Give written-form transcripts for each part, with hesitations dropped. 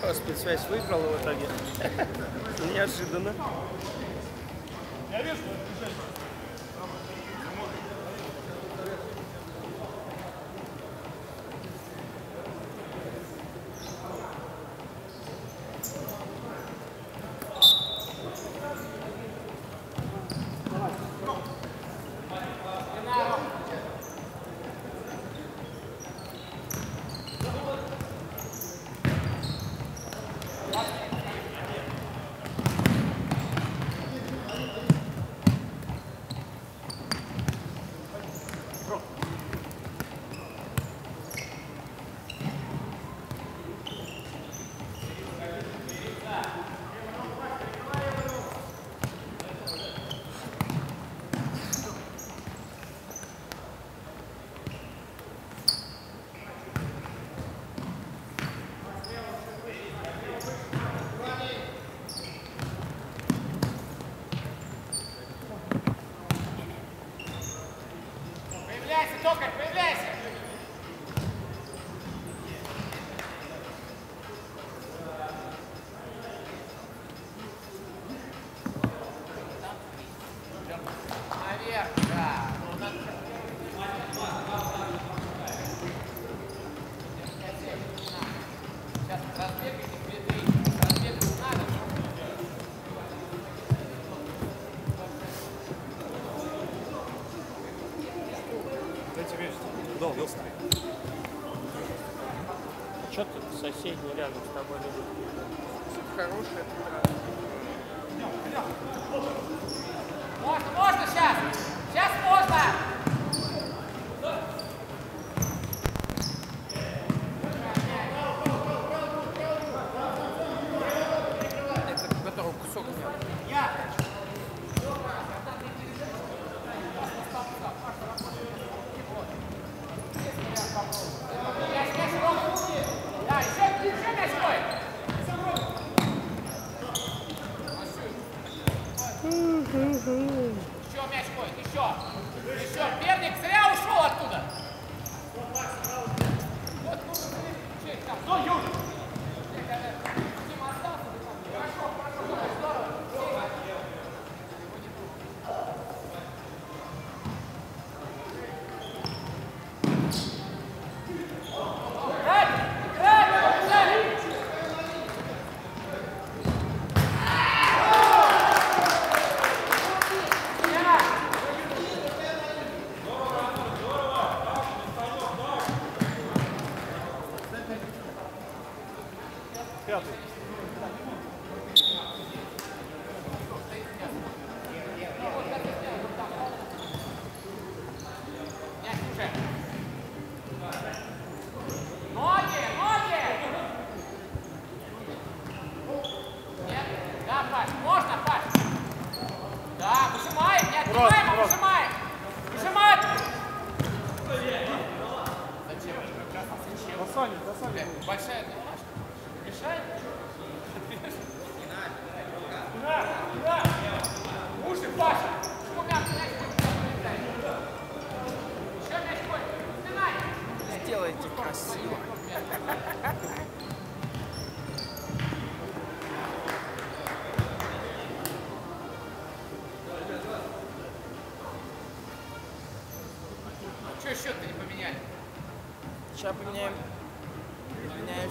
О, спецсвязь выиграла в итоге. Неожиданно. Я вижу, Токарь, появляйся! Наверх, да. Сейчас разбегайтесь, разбегайтесь надо. дайте вещи. Да, быстрее. Что тут соседний рядом с тобой лежит? Хорошая игра. Можно, можно сейчас! Сейчас можно! Это которого кусок нет. Да, еще мячкой! Еще мячкой, еще! Перник зря ушел оттуда! Вот, ну, Юрий! Дима остался? Хорошо, здорово! Пятый. Ноги! Нет? Да, Паш, можно, Паш? Да, выжимаем, не отбиваем, а выжимаем! Выжимаем! Зачем? Засанин. Большая домашка. Решает? Уши, Паша! Почему мяч еще мяч ходит? Спинай! Сделайте красиво. Что счет-то не поменяли? Сейчас поменяем. Извиняюсь.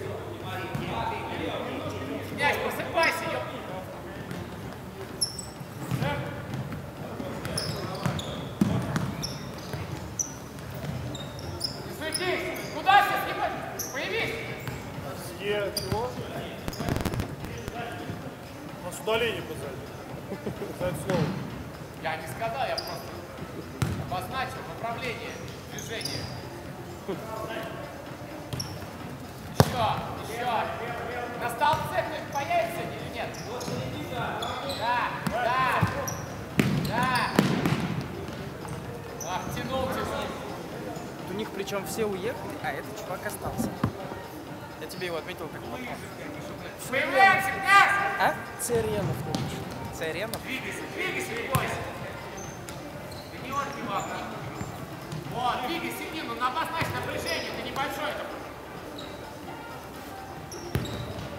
Мяч, просыпайся, ёп! Не суетись! Куда сейчас? Появись! Е чего? У нас удаление позади. За это слово. Я не сказал, я просто обозначил направление движения. Еще! На столбце кто-нибудь появится или нет? Да! Ах, тянул. У них причем все уехали, а этот чувак остался. Я тебе его отметил как потом. Появляемся, князь! А? Церенов, конечно. Церенов? Двигайся, не бойся. Ты не он, чувак. Вот, двигайся, Нину, на обозначь напряжение, ты небольшой такой.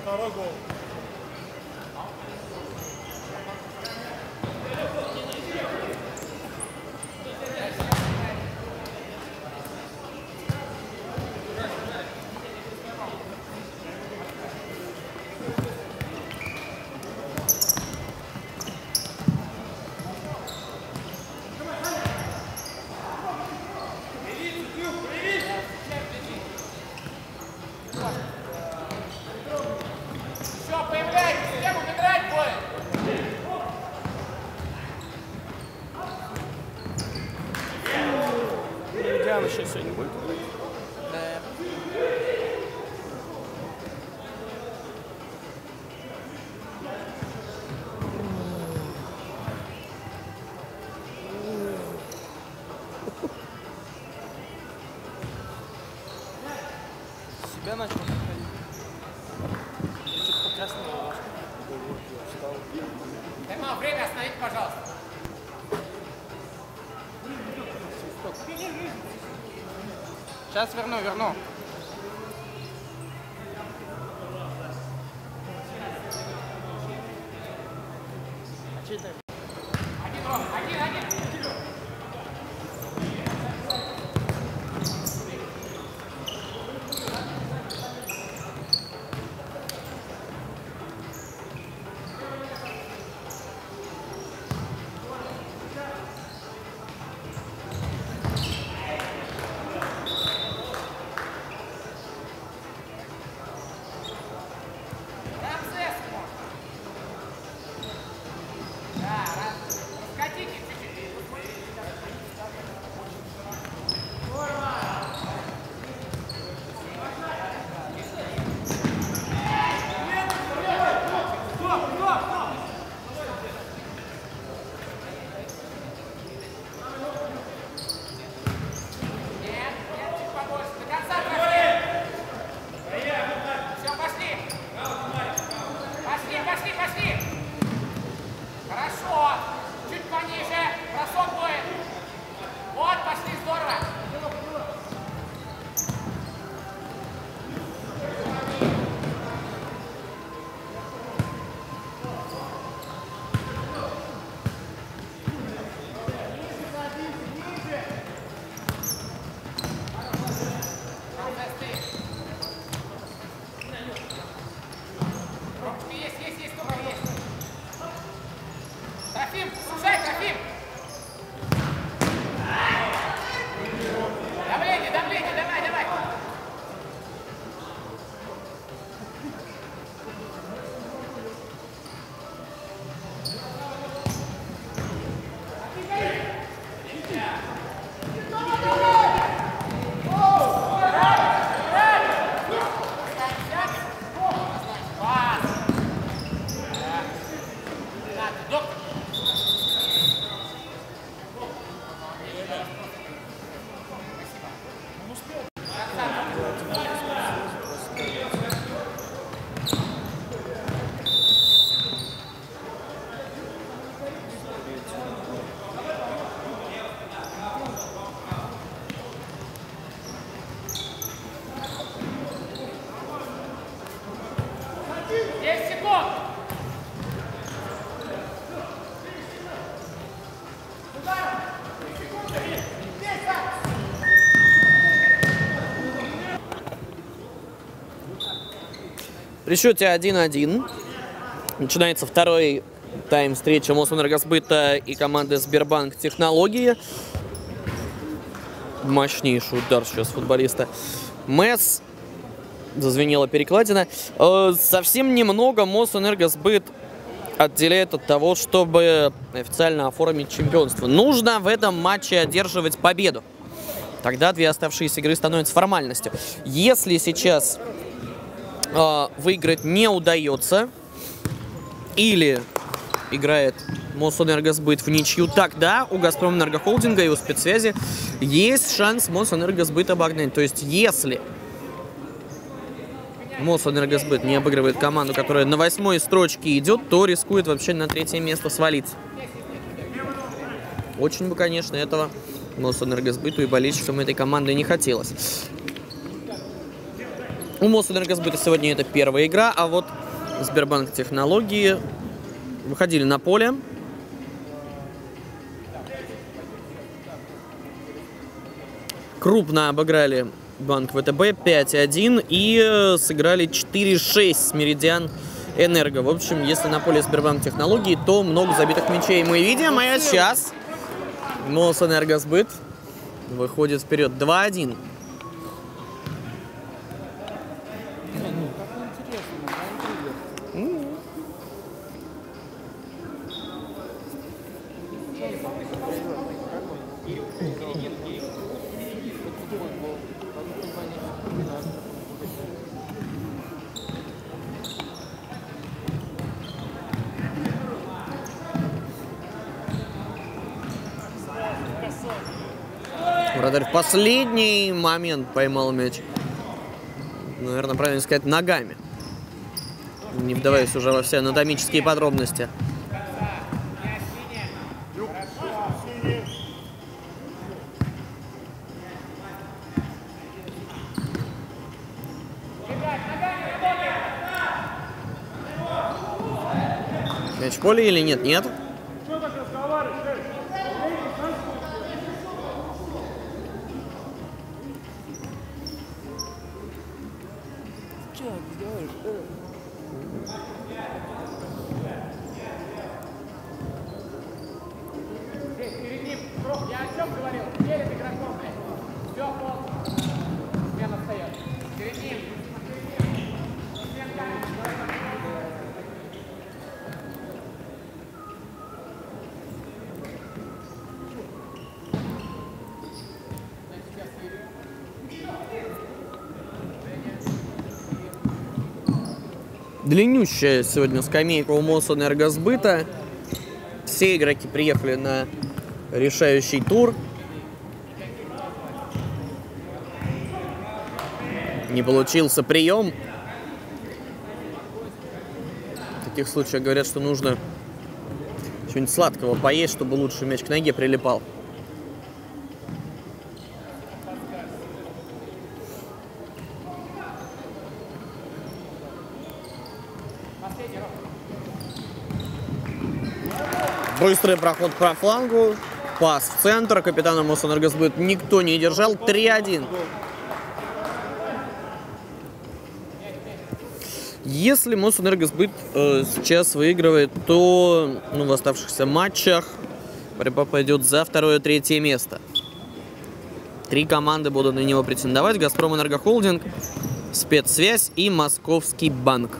Второй гол. Все, появляйтесь, всем убегать будет. Диана еще сегодня будет играть? Да. Себя начал подходить. Я что-то покраснел немножко. Тайм-аут, время остановите, пожалуйста. Сейчас верну. А че это? Один, Ром, один. Рамзес можно. Да, раскатите чуть-чуть. Нет, чуть побольше. До конца трофея. Все, пошли. Пошли. Хорошо. Чуть пониже. Бросок будет. Вот, пошли, здорово. Рамзес, ты. Ромчик, есть, только есть. Трофим, сужай, Трофим. Давление, давай. Пас. Да, доктор. При счете 1-1 начинается второй тайм встречи Мосэнергосбыта и команды Сбербанк Технологии. Мощнейший удар сейчас футболиста МЭС. Зазвенела перекладина. Совсем немного Мосэнергосбыт отделяет от того, чтобы официально оформить чемпионство. Нужно в этом матче одерживать победу. Тогда две оставшиеся игры становятся формальностью. Если сейчас выиграть не удается, или играет Мосэнергосбыт в ничью, тогда у Газпромэнергохолдинга и у спецсвязи есть шанс Мосэнергосбыт обогнать. То есть, если Мосэнергосбыт не обыгрывает команду, которая на 8-й строчке идет, то рискует вообще на 3-е место свалиться. Очень бы, конечно, этого Мосэнергосбыту и болельщикам этой команды не хотелось. У Мосэнергосбыта сегодня это первая игра, а вот Сбербанк Технологии выходили на поле. Крупно обыграли Банк ВТБ 5-1 и сыграли 4-6 с Меридиан Энерго. В общем, если на поле Сбербанк Технологии, то много забитых мячей мы видим. А сейчас Мосэнергосбыт выходит вперед 2-1. Вратарь в последний момент поймал мяч. Наверное, правильно сказать, ногами. Не вдаваясь уже во все анатомические подробности. Мяч в поле или нет? Нет. Перед ним, я о чем говорил? Перед игроком, блядь. Все, плохо. Смена встает. Перед ним. Длиннющая сегодня скамейка у Мосэнергосбыта. Все игроки приехали на решающий тур. Не получился прием. В таких случаях говорят, что нужно что-нибудь сладкого поесть, чтобы лучше мяч к ноге прилипал. Быстрый проход по флангу, пас в центр, капитана Мосэнергосбыт никто не держал, 3-1. Если Мосэнергосбыт сейчас выигрывает, то в оставшихся матчах борьба пойдет за 2-3 место. 3 команды будут на него претендовать: Газпром Энергохолдинг, Спецсвязь и Московский банк.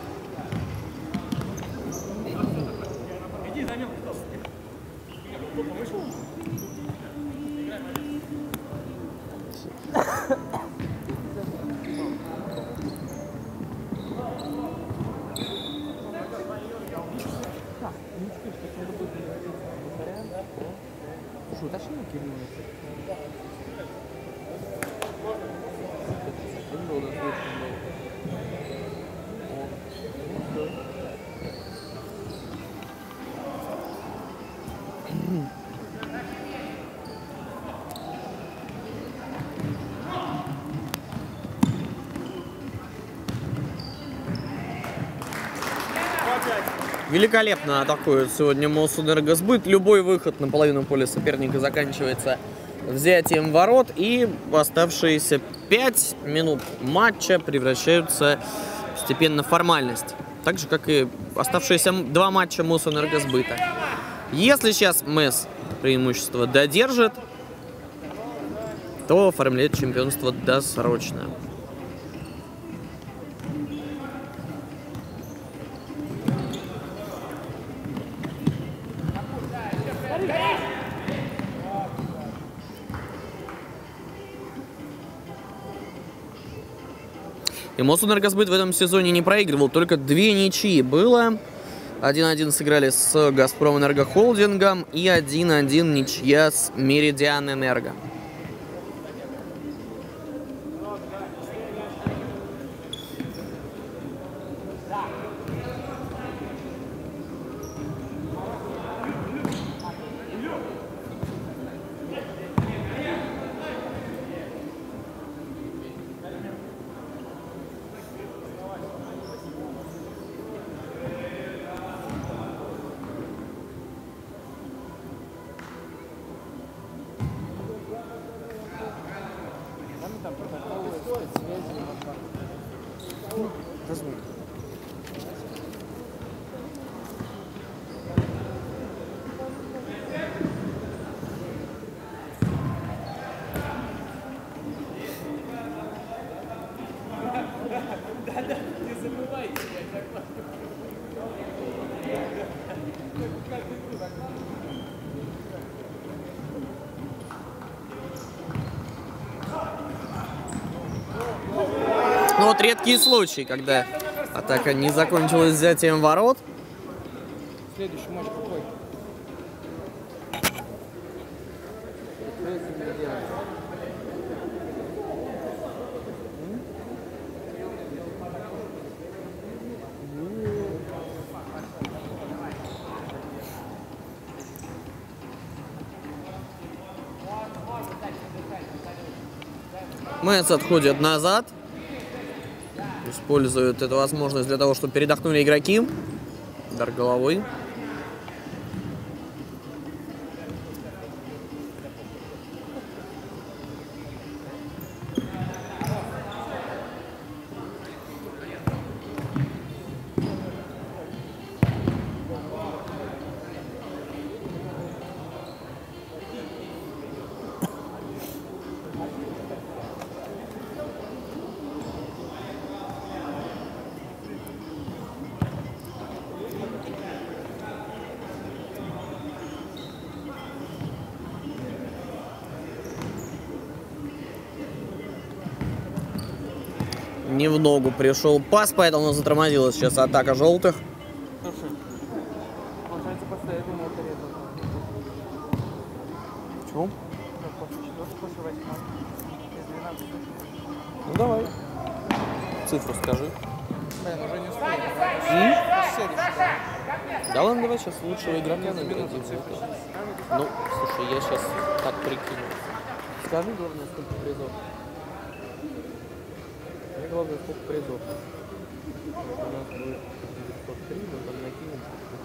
Великолепно атакует сегодня Мосэнергосбыт. Любой выход на половину поля соперника заканчивается взятием ворот. И оставшиеся 5 минут матча превращаются постепенно в формальность. Так же, как и оставшиеся 2 матча Мосэнергосбыта. Если сейчас МЭС преимущество додержит, то оформляет чемпионство досрочно. И Мосэнергосбыт в этом сезоне не проигрывал, только 2 ничьи было. 1-1 сыграли с Газпром Энергохолдингом и 1-1 ничья с Меридиан Энерго. тот редкий случай, когда атака не закончилась взятием ворот. Следующий матч какой? Мэтс отходит назад. Используют эту возможность для того, чтобы передохнули игроки. Удар головой. Не в ногу пришел пас, поэтому затормозилась сейчас атака желтых. Слушай, получается, после этого мы отрезали. Почему? После 4, после 8. Из 12. Ну давай. Цифру скажи. Блин, уже не успею. Да ладно, давай сейчас лучшего игрока За минуту наберем. цифры. Ну, слушай, я сейчас так прикину. Скажи, главное, сколько призов. Мне главное, сколько призов. У нас будет 903, мы там накинем.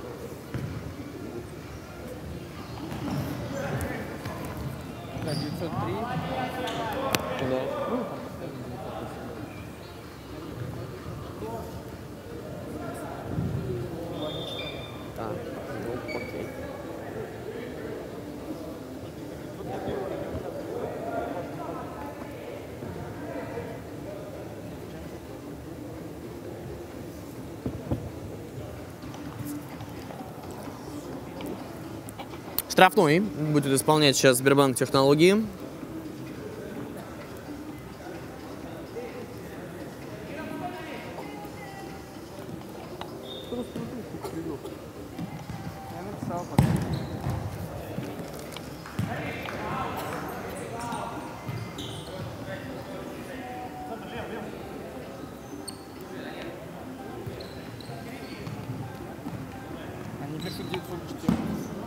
Да, 903. Да. Ну, там, ну, окей. Штрафной будет исполнять сейчас Сбербанк Технологии. Я написал пока. Они пишут 904.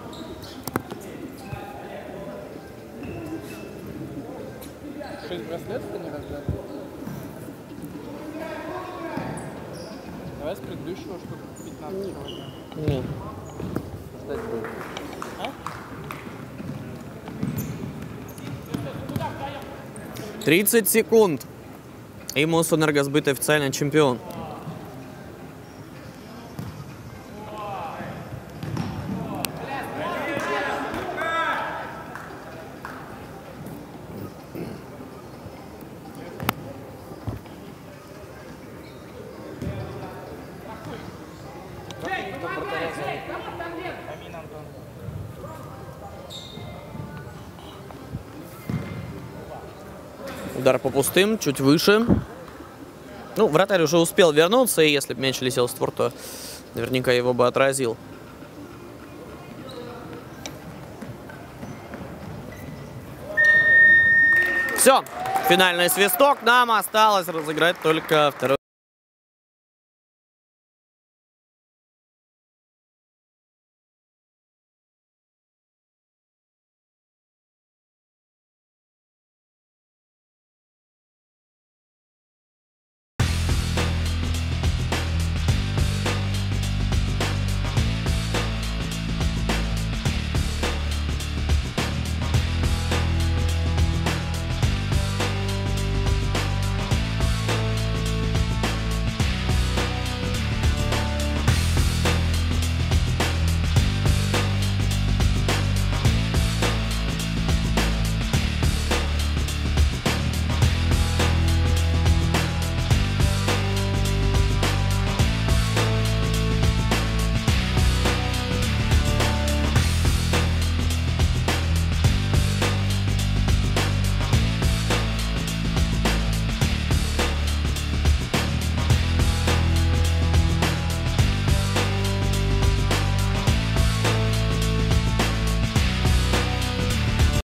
Шесть браслетов они раздали. Давай с предыдущего штук 15 человек. Нет. Ждать будет. А? 30 секунд. И Мосэнергосбыт официально чемпион. Амин Антон. Удар по пустым, чуть выше. Ну, вратарь уже успел вернуться, и если бы мяч летел в створ, то наверняка его бы отразил. Все, финальный свисток. Нам осталось разыграть только второй.